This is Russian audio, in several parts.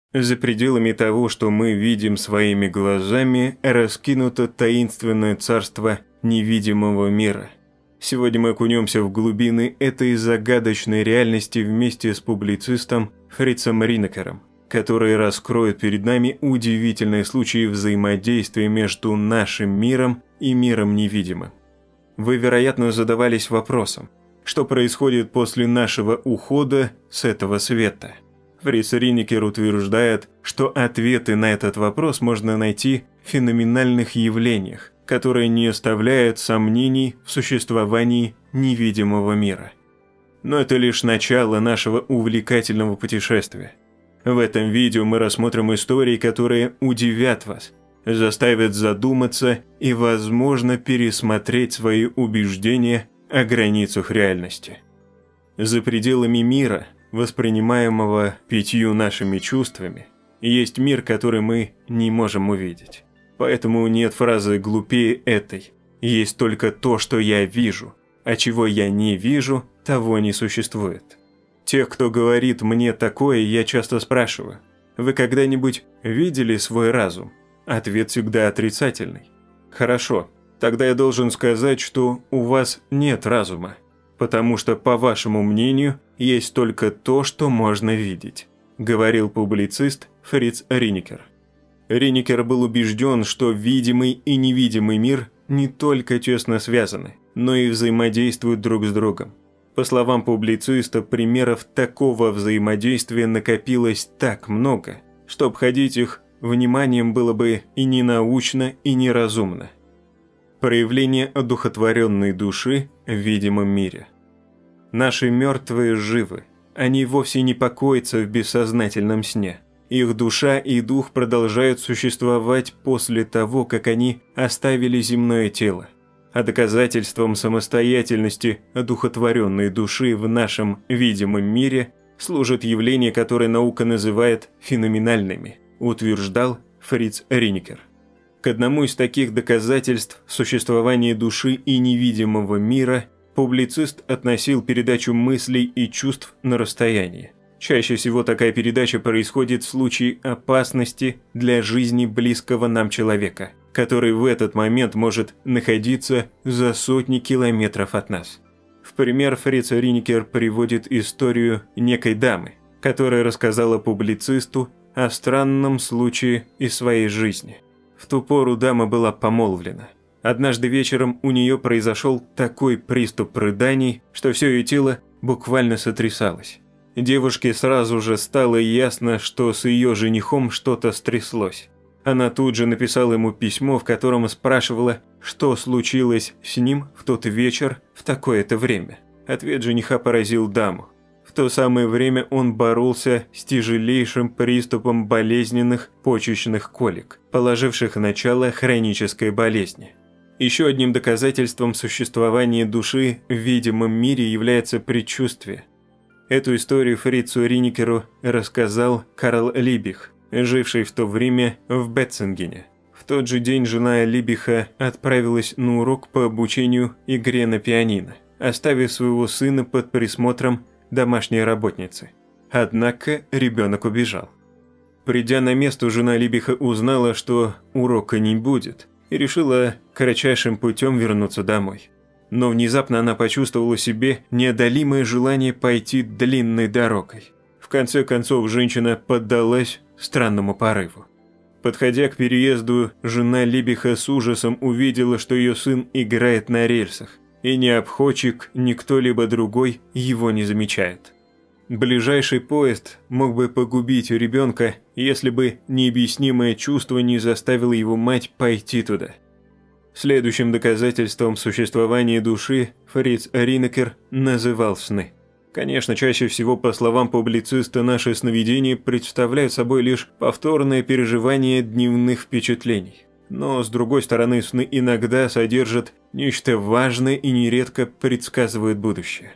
За пределами того, что мы видим своими глазами, раскинуто таинственное царство невидимого мира. Сегодня мы окунемся в глубины этой загадочной реальности вместе с публицистом Фрицем Ринекером, который раскроет перед нами удивительные случаи взаимодействия между нашим миром и миром невидимым. Вы, вероятно, задавались вопросом, что происходит после нашего ухода с этого света. Фриц Ринекер утверждает, что ответы на этот вопрос можно найти в феноменальных явлениях, которые не оставляют сомнений в существовании невидимого мира. Но это лишь начало нашего увлекательного путешествия. В этом видео мы рассмотрим истории, которые удивят вас, заставят задуматься и, возможно, пересмотреть свои убеждения о границах реальности. За пределами мира, воспринимаемого 5 нашими чувствами, есть мир, который мы не можем увидеть. Поэтому нет фразы глупее этой. Есть только то, что я вижу, а чего я не вижу, того не существует. Тех, кто говорит мне такое, я часто спрашиваю: вы когда-нибудь видели свой разум? Ответ всегда отрицательный. Хорошо, тогда я должен сказать, что у вас нет разума, потому что, по вашему мнению, есть только то, что можно видеть, говорил публицист Фриц Ринекер. Ринекер был убежден, что видимый и невидимый мир не только тесно связаны, но и взаимодействуют друг с другом. По словам публициста, примеров такого взаимодействия накопилось так много, что обходить их вниманием было бы и ненаучно, и неразумно. Проявление одухотворенной души в видимом мире. Наши мертвые живы, они вовсе не покоятся в бессознательном сне. Их душа и дух продолжают существовать после того, как они оставили земное тело. А доказательством самостоятельности одухотворенной души в нашем видимом мире служит явление, которое наука называет феноменальными, утверждал Фриц Ринекер. К одному из таких доказательств существования души и невидимого мира публицист относил передачу мыслей и чувств на расстоянии. Чаще всего такая передача происходит в случае опасности для жизни близкого нам человека, который в этот момент может находиться за сотни километров от нас. В пример Фриц Ринекер приводит историю некой дамы, которая рассказала публицисту о странном случае из своей жизни. В ту пору дама была помолвлена. Однажды вечером у нее произошел такой приступ рыданий, что все ее тело буквально сотрясалось. Девушке сразу же стало ясно, что с ее женихом что-то стряслось. Она тут же написала ему письмо, в котором спрашивала, что случилось с ним в тот вечер в такое-то время. Ответ жениха поразил даму. В то самое время он боролся с тяжелейшим приступом болезненных почечных колик, положивших начало хронической болезни. Еще одним доказательством существования души в видимом мире является предчувствие. Эту историю Фрицу Ринекеру рассказал Карл Либих, живший в то время в Беттингене. В тот же день жена Либиха отправилась на урок по обучению игре на пианино, оставив своего сына под присмотром домашней работницы. Однако ребенок убежал. Придя на место, жена Либиха узнала, что урока не будет, и решила кратчайшим путем вернуться домой. Но внезапно она почувствовала в себе неодолимое желание пойти длинной дорогой. В конце концов, женщина поддалась странному порыву. Подходя к переезду, жена Либиха с ужасом увидела, что ее сын играет на рельсах, и ни обходчик, ни кто-либо другой его не замечает. Ближайший поезд мог бы погубить ребенка, если бы необъяснимое чувство не заставило его мать пойти туда. Следующим доказательством существования души Фриц Ринекер называл сны. Конечно, чаще всего, по словам публициста, наши сновидения представляют собой лишь повторное переживание дневных впечатлений. Но, с другой стороны, сны иногда содержат нечто важное и нередко предсказывают будущее.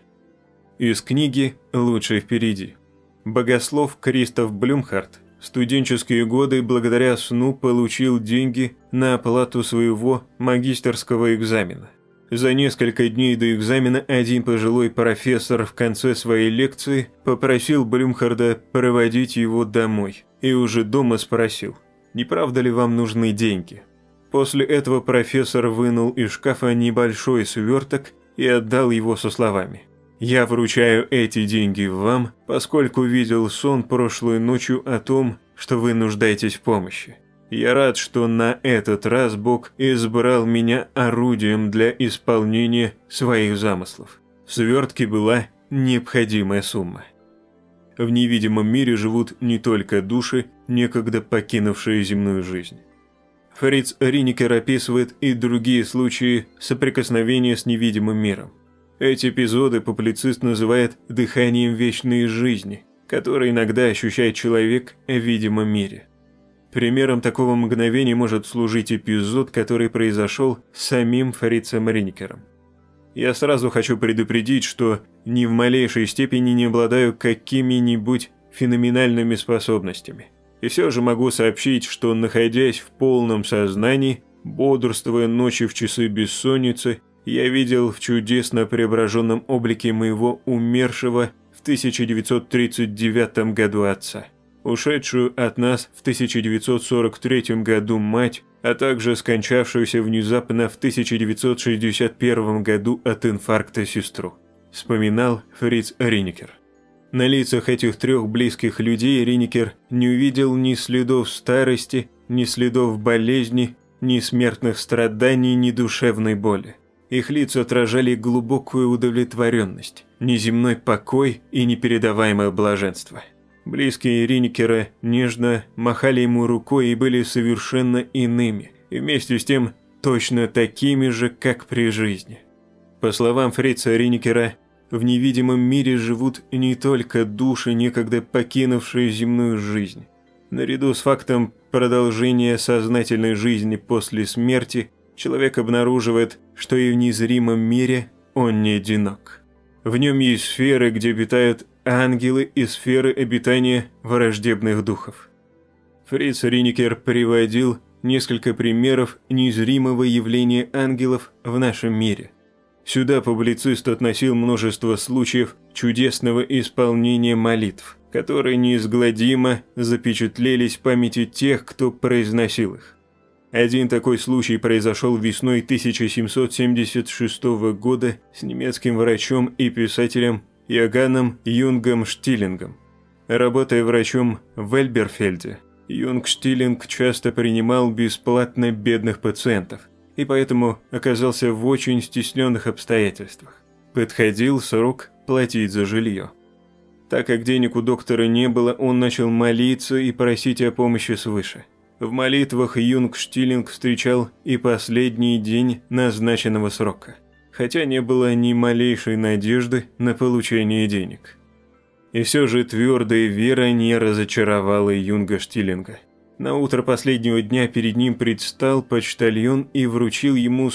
Из книги «Лучшее впереди». Богослов Кристоф Блюмхарт в студенческие годы благодаря сну получил деньги на оплату своего магистерского экзамена. За несколько дней до экзамена один пожилой профессор в конце своей лекции попросил Блюмхарда проводить его домой, и уже дома спросил: «Не правда ли вам нужны деньги?» После этого профессор вынул из шкафа небольшой сверток и отдал его со словами: «Я вручаю эти деньги вам, поскольку видел сон прошлой ночью о том, что вы нуждаетесь в помощи. Я рад, что на этот раз Бог избрал меня орудием для исполнения своих замыслов». В свертке была необходимая сумма. В невидимом мире живут не только души, некогда покинувшие земную жизнь. Фриц Ринекер описывает и другие случаи соприкосновения с невидимым миром. Эти эпизоды публицист называет «дыханием вечной жизни», которое иногда ощущает человек в видимом мире. Примером такого мгновения может служить эпизод, который произошел с самим Фрицем Ринекером. Я сразу хочу предупредить, что ни в малейшей степени не обладаю какими-нибудь феноменальными способностями. И все же могу сообщить, что, находясь в полном сознании, бодрствуя ночью в часы бессонницы, я видел в чудесно преображенном облике моего умершего в 1939 году отца, ушедшую от нас в 1943 году мать, а также скончавшуюся внезапно в 1961 году от инфаркта сестру, вспоминал Фриц Ринекер. На лицах этих трех близких людей Ринекер не увидел ни следов старости, ни следов болезни, ни смертных страданий, ни душевной боли. Их лица отражали глубокую удовлетворенность, неземной покой и непередаваемое блаженство. Близкие Ринекера нежно махали ему рукой и были совершенно иными, и вместе с тем точно такими же, как при жизни. По словам Фрица Ринекера, в невидимом мире живут не только души, некогда покинувшие земную жизнь. Наряду с фактом продолжения сознательной жизни после смерти, человек обнаруживает, что и в незримом мире он не одинок. В нем есть сферы, где обитают ангелы, и сферы обитания враждебных духов. Фриц Ринекер приводил несколько примеров незримого явления ангелов в нашем мире. Сюда публицист относил множество случаев чудесного исполнения молитв, которые неизгладимо запечатлелись в памяти тех, кто произносил их. Один такой случай произошел весной 1776 года с немецким врачом и писателем Иоганном Юнгом Штиллингом. Работая врачом в Эльберфельде, Юнг Штиллинг часто принимал бесплатно бедных пациентов, и поэтому оказался в очень стесненных обстоятельствах. Подходил срок платить за жилье. Так как денег у доктора не было, он начал молиться и просить о помощи свыше. В молитвах Юнг Штиллинг встречал и последний день назначенного срока, хотя не было ни малейшей надежды на получение денег. И все же твердая вера не разочаровала Юнга Штиллинга. На утро последнего дня перед ним предстал почтальон и вручил ему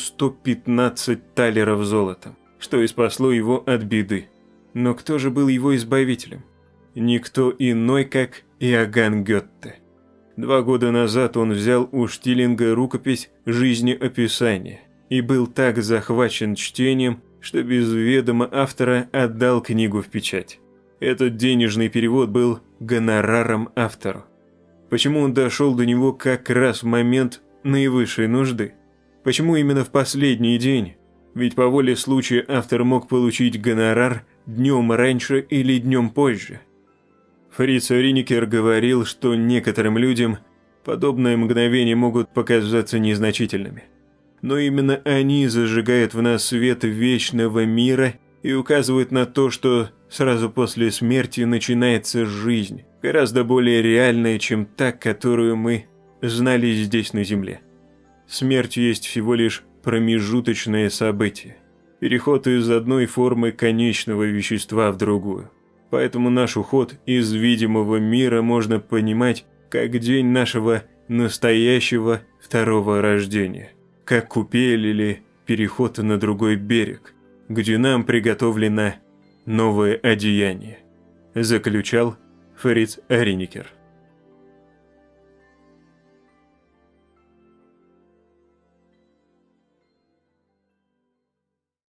115 талеров золотом, что и спасло его от беды. Но кто же был его избавителем? Никто иной, как Иоганн Гёте. 2 года назад он взял у Штиллинга рукопись «Жизнеописание» и был так захвачен чтением, что без ведома автора отдал книгу в печать. Этот денежный перевод был гонораром автору. Почему он дошел до него как раз в момент наивысшей нужды? Почему именно в последний день? Ведь по воле случая автор мог получить гонорар днем раньше или днем позже. Фриц Ринекер говорил, что некоторым людям подобные мгновения могут показаться незначительными. Но именно они зажигают в нас свет вечного мира и указывают на то, что сразу после смерти начинается жизнь, гораздо более реальная, чем та, которую мы знали здесь на Земле. Смерть есть всего лишь промежуточное событие, переход из одной формы конечного вещества в другую. Поэтому наш уход из видимого мира можно понимать как день нашего настоящего второго рождения, как купель или переход на другой берег, где нам приготовлено новое одеяние, заключал Фриц Ринекер.